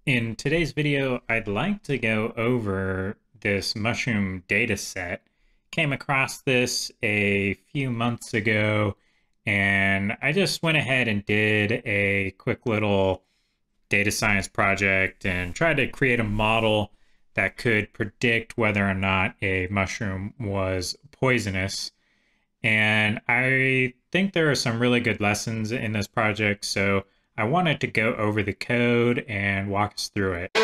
In today's video, I'd like to go over this mushroom data set. Came across this a few months ago, and I just went ahead and did a quick little data science project and tried to create a model that could predict whether or not a mushroom was poisonous. And I think there are some really good lessons in this project, so I wanted to go over the code and walk us through it.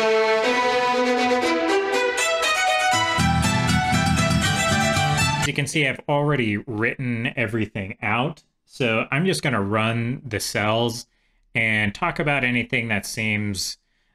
As you can see, I've already written everything out, so I'm just going to run the cells and talk about anything that seems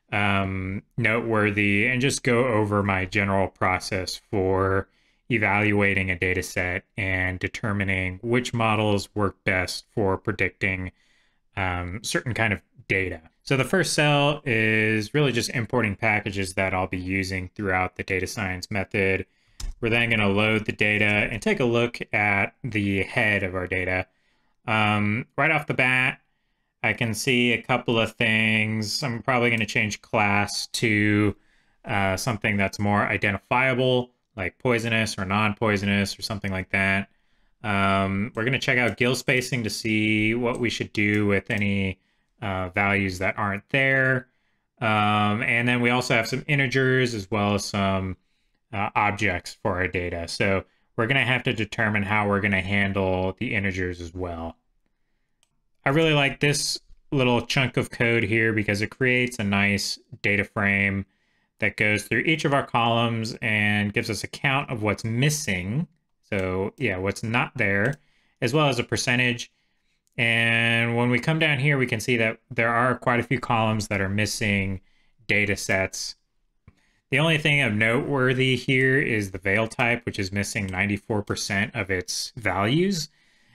noteworthy and just go over my general process for evaluating a data set and determining which models work best for predicting certain kind of data. So the first cell is really just importing packages that I'll be using throughout the data science method. We're then going to load the data and take a look at the head of our data. Right off the bat, I can see a couple of things. I'm probably going to change class to something that's more identifiable, like poisonous or non-poisonous or something like that. We're going to check out gill spacing to see what we should do with any values that aren't there. And then we also have some integers as well as some objects for our data. So we're going to have to determine how we're going to handle the integers as well. I really like this little chunk of code here because it creates a nice data frame that goes through each of our columns and gives us a count of what's missing. So yeah, what's not there, as well as a percentage. And when we come down here, we can see that there are quite a few columns that are missing data sets. The only thing of noteworthy here is the veil type, which is missing 94% of its values.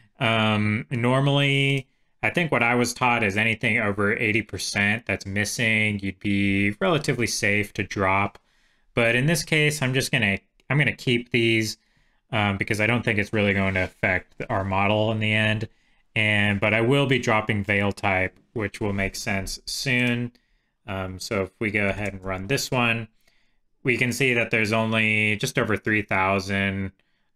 Normally, I think what I was taught is anything over 80% that's missing, you'd be relatively safe to drop. But in this case, I'm gonna keep these because I don't think it's really going to affect our model in the end. But I will be dropping veil type, which will make sense soon. So if we go ahead and run this one, we can see that there's only just over 3,000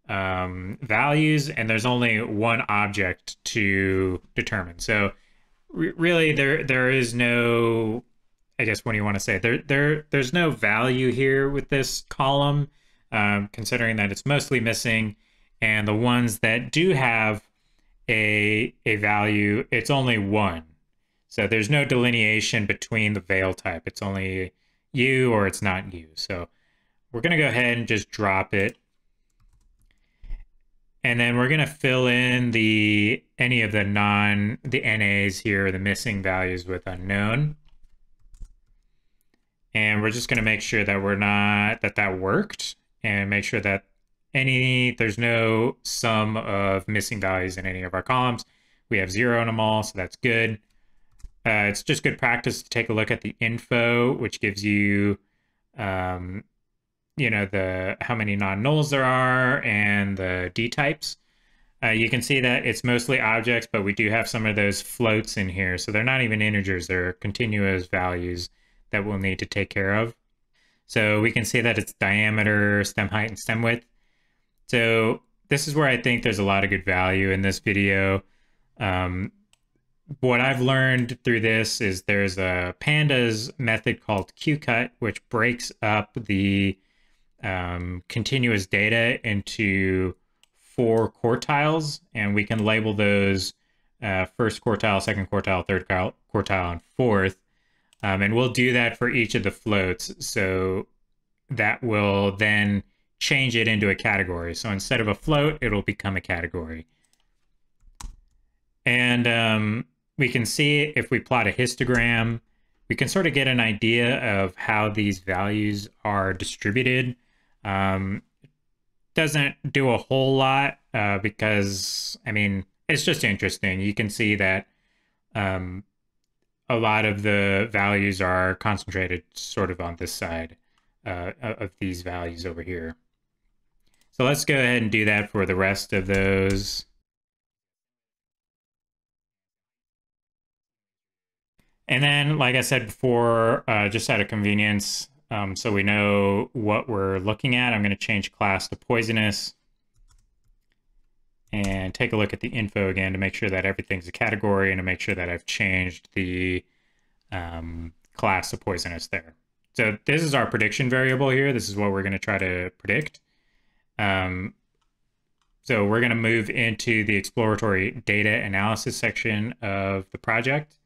values, and there's only one object to determine. So really, there is no, I guess, what do you want to say? There's no value here with this column, considering that it's mostly missing, and the ones that do have a value, it's only one. So there's no delineation between the veil type. It's only you or it's not you. So we're going to go ahead and just drop it. And then we're going to fill in any of the NAs here, the missing values with unknown. And we're just going to make sure that that worked, and make sure that there's no sum of missing values in any of our columns. We have 0 in them all, so that's good. It's just good practice to take a look at the info, which gives you, how many non-nulls there are and the D types. You can see that it's mostly objects, but we do have some of those floats in here. So they're not even integers, they're continuous values that we'll need to take care of. So we can see that it's diameter, stem height, and stem width. So this is where I think there's a lot of good value in this video. What I've learned through this is there's a pandas method called qcut, which breaks up the continuous data into 4 quartiles, and we can label those first quartile, second quartile, third quartile, and fourth. And we'll do that for each of the floats. So that will then change it into a category. So instead of a float, it'll become a category. And we can see if we plot a histogram, we can sort of get an idea of how these values are distributed. Doesn't do a whole lot because, I mean, it's just interesting. You can see that a lot of the values are concentrated sort of on this side of these values over here. So let's go ahead and do that for the rest of those. And then, like I said before, just out of convenience, so we know what we're looking at, I'm going to change class to poisonous and take a look at the info again to make sure that everything's a category and to make sure that I've changed the class to poisonous there. So this is our prediction variable here. This is what we're going to try to predict. So we're going to move into the exploratory data analysis section of the project.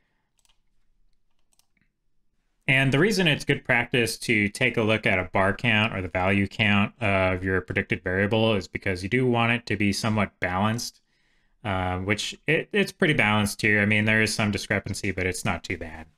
And the reason it's good practice to take a look at a bar count or the value count of your predicted variable is because you do want it to be somewhat balanced, which it's pretty balanced here. I mean, there is some discrepancy, but it's not too bad.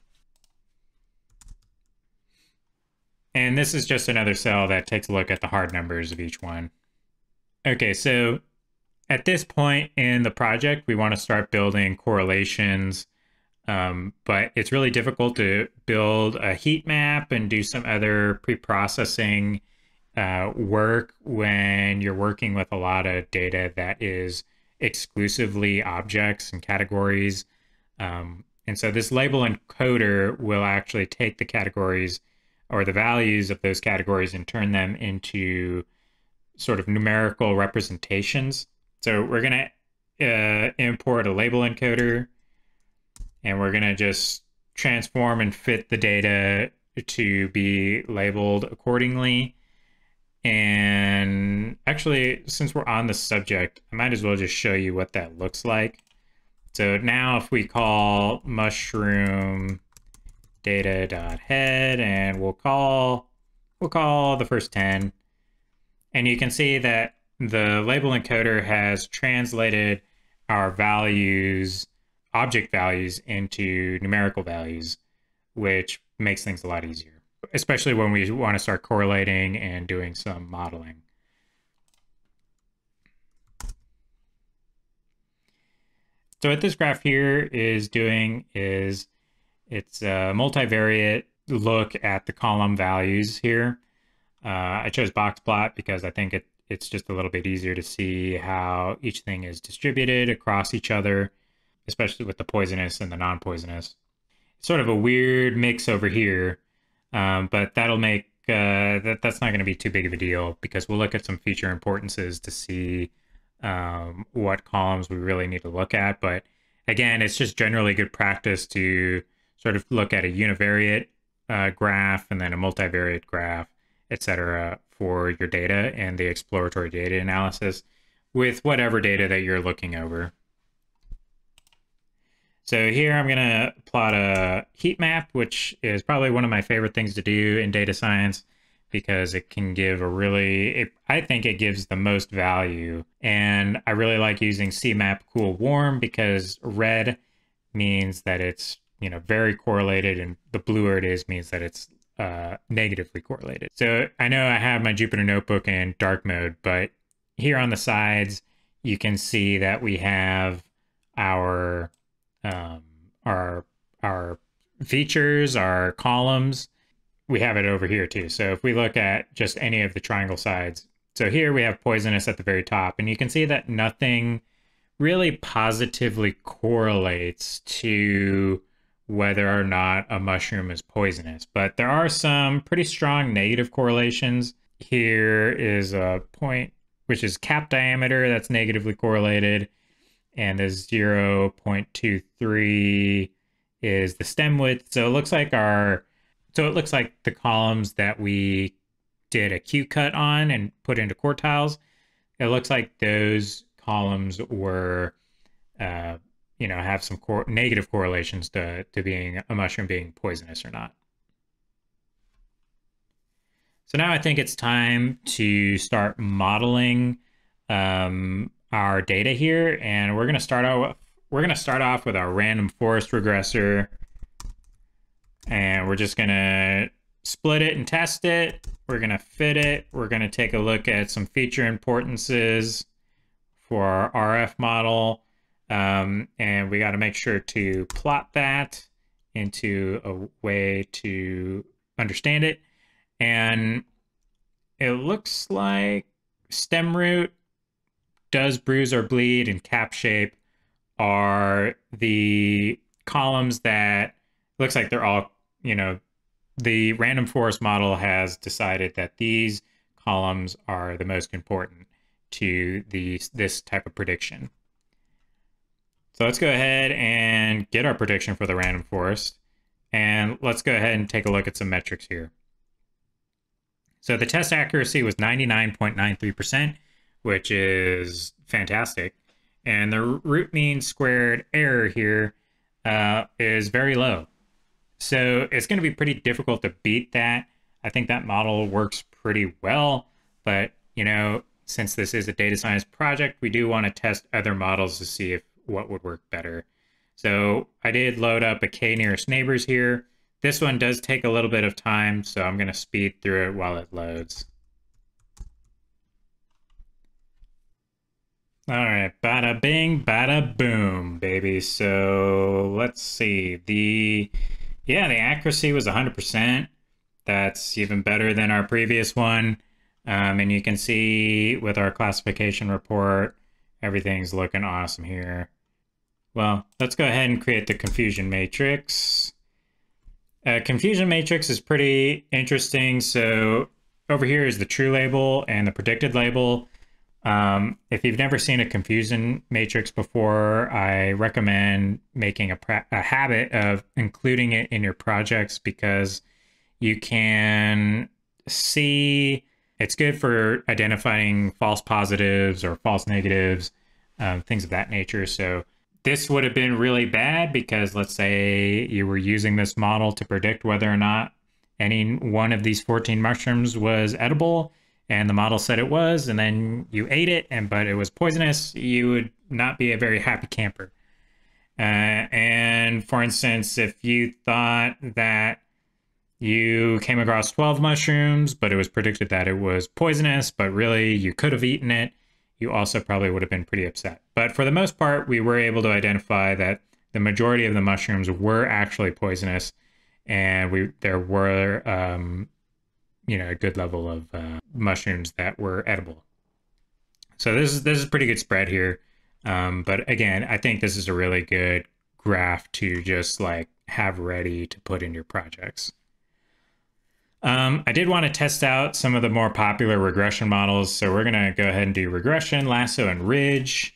And this is just another cell that takes a look at the hard numbers of each one. Okay, so at this point in the project, we want to start building correlations, but it's really difficult to build a heat map and do some other pre-processing work when you're working with a lot of data that is exclusively objects and categories. And so this label encoder will actually take the categories or the values of those categories and turn them into sort of numerical representations. So we're going to import a label encoder, and we're going to just transform and fit the data to be labeled accordingly. And actually, since we're on the subject, I might as well just show you what that looks like. So now if we call mushroom data.head, and we'll call the first 10, and you can see that the label encoder has translated our values, object values, into numerical values, which makes things a lot easier, especially when we want to start correlating and doing some modeling. So what this graph here is doing is it's a multivariate look at the column values here. I chose box plot because I think it's just a little bit easier to see how each thing is distributed across each other, especially with the poisonous and the non-poisonous. Sort of a weird mix over here, but that'll make that's not going to be too big of a deal because we'll look at some feature importances to see what columns we really need to look at. But again, it's just generally good practice to sort of look at a univariate graph and then a multivariate graph, etc., for your data and the exploratory data analysis with whatever data that you're looking over. So here I'm going to plot a heat map, which is probably one of my favorite things to do in data science because it can give I think it gives the most value. And I really like using CMap cool warm because red means that it's very correlated, and the bluer it is means that it's negatively correlated. So I know I have my Jupyter Notebook in dark mode, but here on the sides, you can see that we have our features, our columns. We have it over here too. So if we look at just any of the triangle sides, so here we have poisonous at the very top, and you can see that nothing really positively correlates to whether or not a mushroom is poisonous. But there are some pretty strong negative correlations. Here is a point, which is cap diameter, that's negatively correlated. And the 0.23 is the stem width. So it looks like the columns that we did a qcut on and put into quartiles, it looks like those columns were have some negative correlations to being a mushroom being poisonous or not. So now I think it's time to start modeling our data here, and we're going to start off with our random forest regressor, and we're just going to split it and test it. We're going to fit it. We're going to take a look at some feature importances for our RF model. And we got to make sure to plot that into a way to understand it. And it looks like stem root, does bruise or bleed, and cap shape are the columns that looks like they're all, the random forest model has decided that these columns are the most important to this type of prediction. So let's go ahead and get our prediction for the random forest. And let's go ahead and take a look at some metrics here. So the test accuracy was 99.93%, which is fantastic. And the root mean squared error here is very low. So it's going to be pretty difficult to beat that. I think that model works pretty well, but since this is a data science project, we do want to test other models to see what would work better. So I did load up a k nearest neighbors here. This one does take a little bit of time, so I'm going to speed through it while it loads. All right, bada bing, bada boom, baby. So let's see. The accuracy was 100%. That's even better than our previous one. And you can see with our classification report, everything's looking awesome here. Well, let's go ahead and create the confusion matrix. Confusion matrix is pretty interesting. So over here is the true label and the predicted label. If you've never seen a confusion matrix before, I recommend making a habit of including it in your projects, because you can see it's good for identifying false positives or false negatives, things of that nature. So this would have been really bad because let's say you were using this model to predict whether or not any one of these 14 mushrooms was edible, and the model said it was, and then you ate it, but it was poisonous. You would not be a very happy camper. And for instance, if you thought that you came across 12 mushrooms, but it was predicted that it was poisonous, but really you could have eaten it, you also probably would have been pretty upset. But for the most part, we were able to identify that the majority of the mushrooms were actually poisonous, and there were a good level of mushrooms that were edible. So this is pretty good spread here. But again, I think this is a really good graph to just like have ready to put in your projects. I did want to test out some of the more popular regression models. So we're going to go ahead and do regression, lasso, and ridge.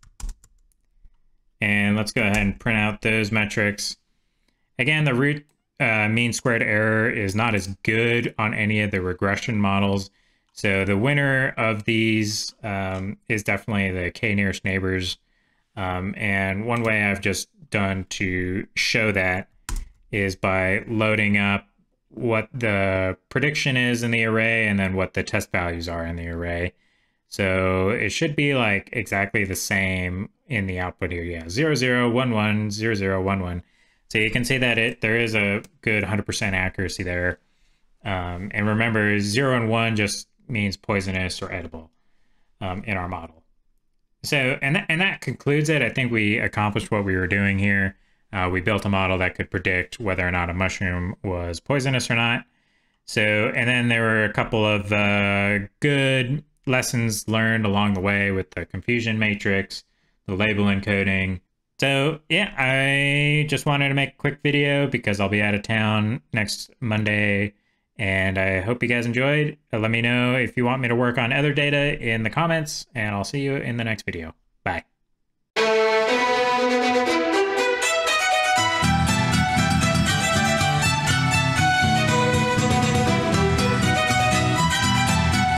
And let's go ahead and print out those metrics. Again, the root mean squared error is not as good on any of the regression models. So the winner of these is definitely the k nearest neighbors. And one way I've just done to show that is by loading up what the prediction is in the array and then what the test values are in the array. So it should be like exactly the same in the output here. Yeah, 0, 0, 1, 1, 0, 0, 1, 1. So you can see that there is a good 100% accuracy there. And remember, 0 and 1 just means poisonous or edible in our model. So, and that concludes it. I think we accomplished what we were doing here. We built a model that could predict whether or not a mushroom was poisonous or not. So, and then there were a couple of good lessons learned along the way with the confusion matrix, the label encoding. So yeah, I just wanted to make a quick video because I'll be out of town next Monday, and I hope you guys enjoyed. Let me know if you want me to work on other data in the comments, and I'll see you in the next video. Bye.